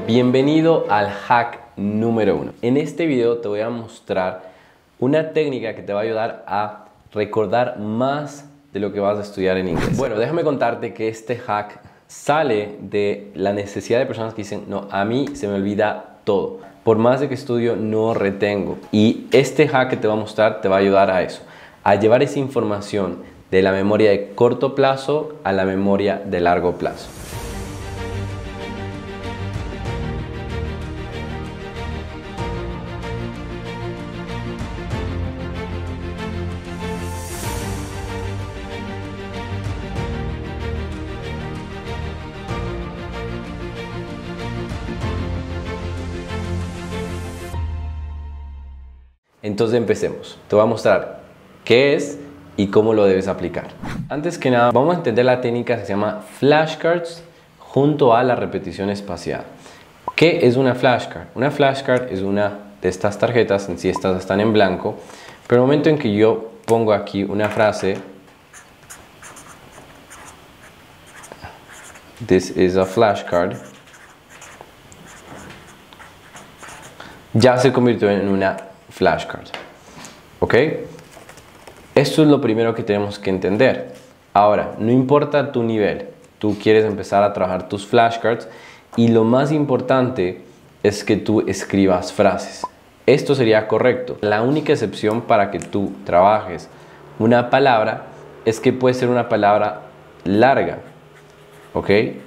Bienvenido al hack número 1. En este video te voy a mostrar una técnica que te va a ayudar a recordar más de lo que vas a estudiar en inglés. Bueno, déjame contarte que este hack sale de la necesidad de personas que dicen, no, a mí se me olvida todo. Por más de que estudio, no retengo. Y este hack que te voy a mostrar te va a ayudar a eso, a llevar esa información de la memoria de corto plazo a la memoria de largo plazo. Entonces empecemos. Te voy a mostrar qué es y cómo lo debes aplicar. Antes que nada, vamos a entender la técnica que se llama flashcards junto a la repetición espaciada. ¿Qué es una flashcard? Una flashcard es una de estas tarjetas, en sí estas están en blanco, pero el momento en que yo pongo aquí una frase, this is a flashcard, ya se convirtió en una flashcard. ¿Ok? Esto es lo primero que tenemos que entender. Ahora, no importa tu nivel, tú quieres empezar a trabajar tus flashcards y lo más importante es que tú escribas frases. Esto sería correcto. La única excepción para que tú trabajes una palabra es que puede ser una palabra larga, ¿ok?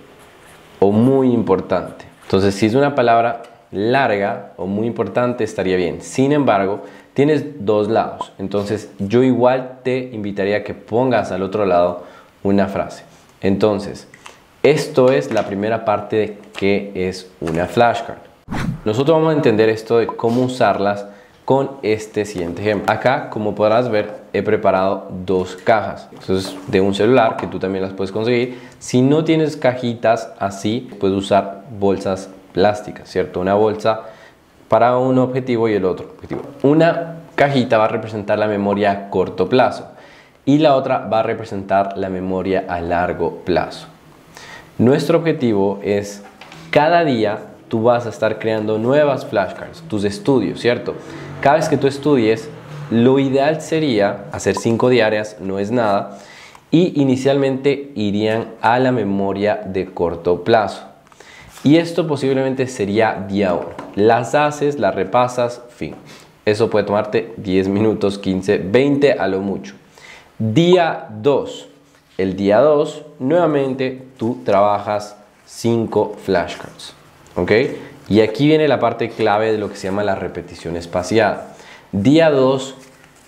O muy importante. Entonces, si es una palabra larga o muy importante, estaría bien. Sin embargo, tienes dos lados. Entonces, yo igual te invitaría a que pongas al otro lado una frase. Entonces, esto es la primera parte de qué es una flashcard. Nosotros vamos a entender esto de cómo usarlas con este siguiente ejemplo. Acá, como podrás ver, he preparado dos cajas. Entonces, de un celular, que tú también las puedes conseguir. Si no tienes cajitas así, puedes usar bolsas plásticas, ¿cierto? Una bolsa para un objetivo y el otro objetivo. Una cajita va a representar la memoria a corto plazo y la otra va a representar la memoria a largo plazo. Nuestro objetivo es cada día tú vas a estar creando nuevas flashcards, tus estudios, ¿cierto? Cada vez que tú estudies, lo ideal sería hacer 5 diarias, no es nada, y inicialmente irían a la memoria de corto plazo. Y esto posiblemente sería día 1. Las haces, las repasas, fin. Eso puede tomarte 10 minutos, 15, 20 a lo mucho. Día 2. El día 2, nuevamente, tú trabajas 5 flashcards. ¿Ok? Y aquí viene la parte clave de lo que se llama la repetición espaciada. Día 2,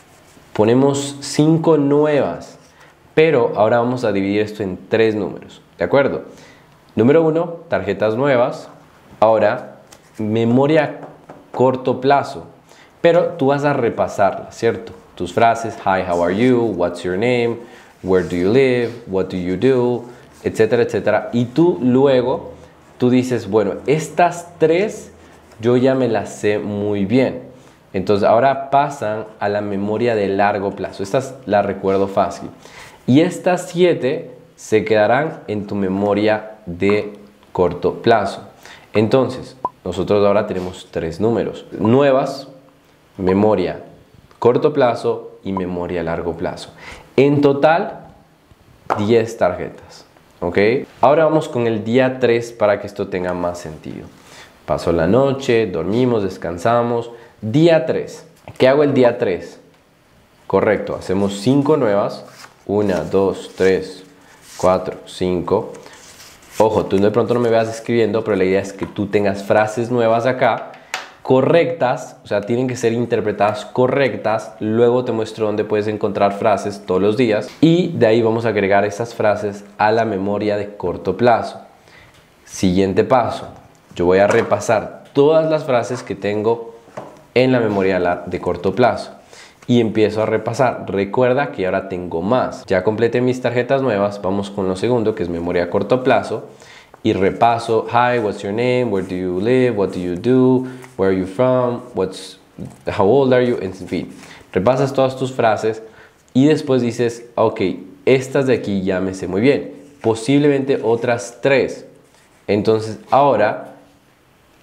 ponemos 5 nuevas. Pero ahora vamos a dividir esto en 3 números. ¿De acuerdo? Número 1, tarjetas nuevas. Ahora, memoria corto plazo. Pero tú vas a repasarlas, ¿cierto? Tus frases, hi, how are you, what's your name, where do you live, what do you do, etcétera, etcétera. Y tú luego, tú dices, bueno, estas 3 yo ya me las sé muy bien. Entonces ahora pasan a la memoria de largo plazo. Estas las recuerdo fácil. Y estas 7 se quedarán en tu memoria de corto plazo. Entonces, nosotros ahora tenemos 3 números. Nuevas, memoria corto plazo y memoria largo plazo. En total, 10 tarjetas. ¿Ok? Ahora vamos con el día 3 para que esto tenga más sentido. Pasó la noche, dormimos, descansamos. Día 3. ¿Qué hago el día 3? Correcto, hacemos 5 nuevas. 1, 2, 3, 4, 5. Ojo, tú de pronto no me veas escribiendo, pero la idea es que tú tengas frases nuevas acá, correctas, o sea, tienen que ser interpretadas correctas. Luego te muestro dónde puedes encontrar frases todos los días y de ahí vamos a agregar esas frases a la memoria de corto plazo. Siguiente paso, yo voy a repasar todas las frases que tengo en la memoria de corto plazo. Y empiezo a repasar. Recuerda que ahora tengo más. Ya completé mis tarjetas nuevas. Vamos con lo segundo, que es memoria a corto plazo. Y repaso. Hi, what's your name? Where do you live? What do you do? Where are you from? How old are you? En fin. Repasas todas tus frases. Y después dices, ok, estas de aquí ya me sé muy bien. Posiblemente otras 3. Entonces ahora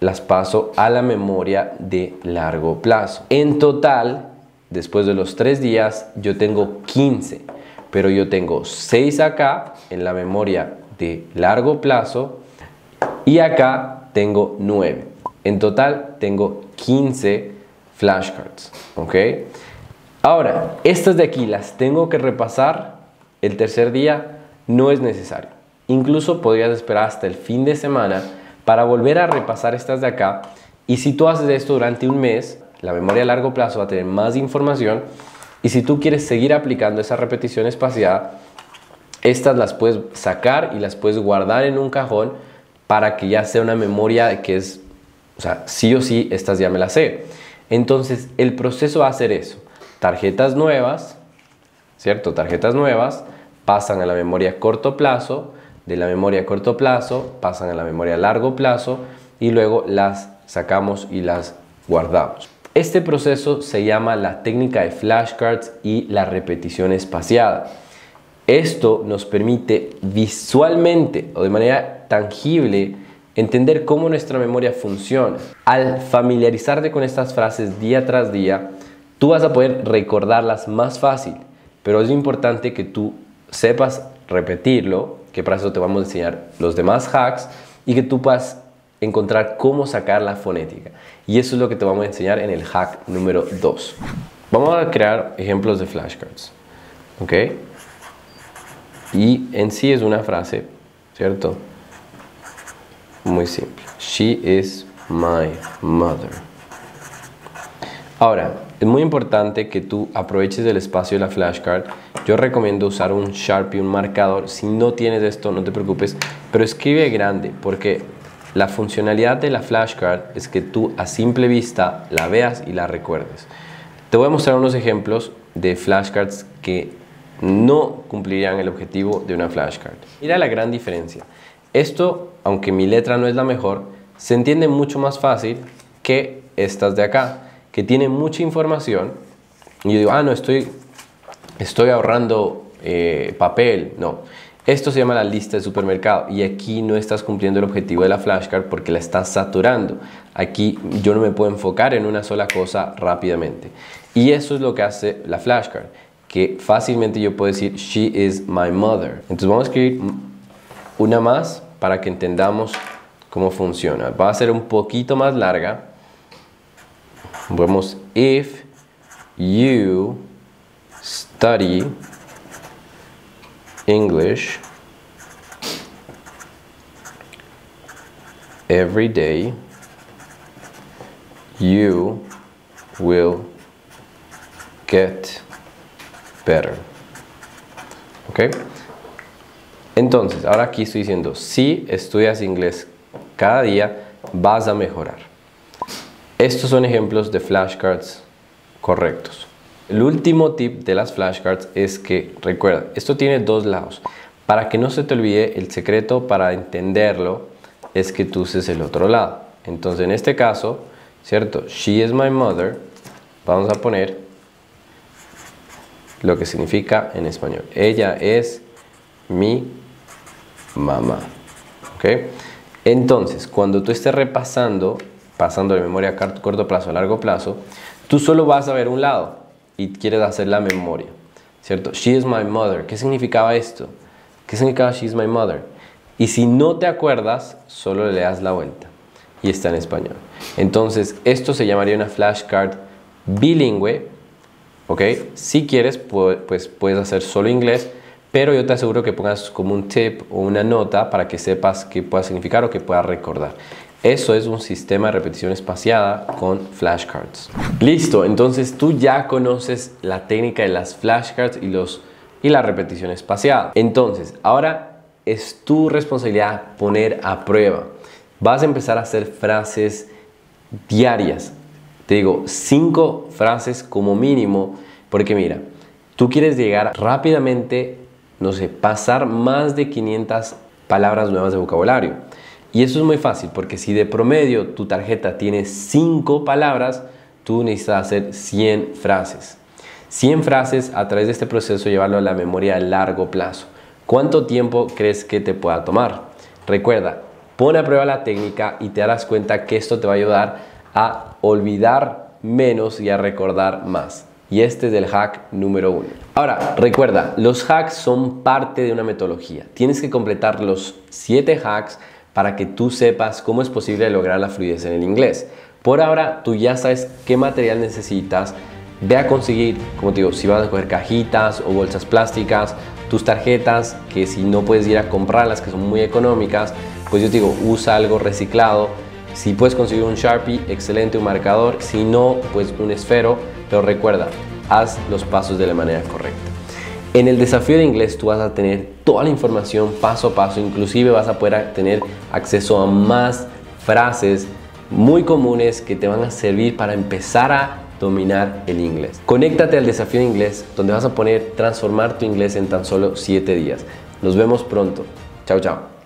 las paso a la memoria de largo plazo. En total, después de los 3 días, yo tengo 15, pero yo tengo 6 acá en la memoria de largo plazo y acá tengo 9. En total tengo 15 flashcards, ¿ok? Ahora, estas de aquí las tengo que repasar el tercer día, no es necesario. Incluso podrías esperar hasta el fin de semana para volver a repasar estas de acá, y si tú haces esto durante un mes, la memoria a largo plazo va a tener más información, y si tú quieres seguir aplicando esa repetición espaciada, estas las puedes sacar y las puedes guardar en un cajón para que ya sea una memoria que es, o sea, sí o sí, estas ya me las sé. Entonces, el proceso va a ser eso. Tarjetas nuevas, ¿cierto? Tarjetas nuevas pasan a la memoria a corto plazo, de la memoria a corto plazo pasan a la memoria a largo plazo y luego las sacamos y las guardamos. Este proceso se llama la técnica de flashcards y la repetición espaciada. Esto nos permite visualmente o de manera tangible entender cómo nuestra memoria funciona. Al familiarizarte con estas frases día tras día, tú vas a poder recordarlas más fácil, pero es importante que tú sepas repetirlo, que para eso te vamos a enseñar los demás hacks y que tú puedas encontrar cómo sacar la fonética. Y eso es lo que te vamos a enseñar en el hack número 2. Vamos a crear ejemplos de flashcards, ¿ok? Y en sí es una frase, ¿cierto? Muy simple. She is my mother. Ahora, es muy importante que tú aproveches el espacio de la flashcard. Yo recomiendo usar un Sharpie, un marcador. Si no tienes esto, no te preocupes, pero escribe grande, porque la funcionalidad de la flashcard es que tú a simple vista la veas y la recuerdes. Te voy a mostrar unos ejemplos de flashcards que no cumplirían el objetivo de una flashcard. Mira la gran diferencia. Esto, aunque mi letra no es la mejor, se entiende mucho más fácil que estas de acá, que tienen mucha información. Y yo digo, no, estoy ahorrando papel. No, esto se llama la lista de supermercado y aquí no estás cumpliendo el objetivo de la flashcard porque la estás saturando. Aquí yo no me puedo enfocar en una sola cosa rápidamente. Y eso es lo que hace la flashcard, que fácilmente yo puedo decir, she is my mother. Entonces vamos a escribir una más para que entendamos cómo funciona. Va a ser un poquito más larga. Vemos, if you study English every day, you will get better. ¿Ok? Entonces, ahora aquí estoy diciendo, si estudias inglés cada día, vas a mejorar. Estos son ejemplos de flashcards correctos. El último tip de las flashcards es que, recuerda, esto tiene dos lados. Para que no se te olvide, el secreto para entenderlo es que tú uses el otro lado. Entonces, en este caso, ¿cierto? She is my mother. Vamos a poner lo que significa en español. Ella es mi mamá. ¿Ok? Entonces, cuando tú estés repasando, pasando de memoria a corto plazo a largo plazo, tú solo vas a ver un lado y quieres hacer la memoria, ¿cierto? She is my mother. ¿Qué significaba esto? ¿Qué significaba she is my mother? Y si no te acuerdas, solo le das la vuelta y está en español. Entonces, esto se llamaría una flashcard bilingüe, ¿ok? Si quieres, pues puedes hacer solo inglés, pero yo te aseguro que pongas como un tip o una nota para que sepas qué pueda significar o que puedas recordar. Eso es un sistema de repetición espaciada con flashcards. Listo, entonces tú ya conoces la técnica de las flashcards y la repetición espaciada. Entonces, ahora es tu responsabilidad poner a prueba. Vas a empezar a hacer frases diarias. Te digo, 5 frases como mínimo, porque mira, tú quieres llegar rápidamente, no sé, pasar más de 500 palabras nuevas de vocabulario. Y eso es muy fácil, porque si de promedio tu tarjeta tiene 5 palabras, tú necesitas hacer 100 frases. 100 frases a través de este proceso, llevarlo a la memoria a largo plazo. ¿Cuánto tiempo crees que te pueda tomar? Recuerda, Pon a prueba la técnica y te darás cuenta que esto te va a ayudar a olvidar menos y a recordar más. Y este es el hack número 1. Ahora, recuerda, los hacks son parte de una metodología. Tienes que completar los 7 hacks para que tú sepas cómo es posible lograr la fluidez en el inglés. Por ahora, tú ya sabes qué material necesitas. Ve a conseguir, como te digo, si vas a coger cajitas o bolsas plásticas, tus tarjetas, que si no puedes ir a comprarlas, que son muy económicas, pues yo te digo, usa algo reciclado. Si puedes conseguir un Sharpie, excelente, un marcador. Si no, pues un esfero. Pero recuerda, haz los pasos de la manera correcta. En el desafío de inglés tú vas a tener toda la información paso a paso. Inclusive vas a poder tener acceso a más frases muy comunes que te van a servir para empezar a dominar el inglés. Conéctate al desafío de inglés, donde vas a poder transformar tu inglés en tan solo 7 días. Nos vemos pronto. Chao, chao.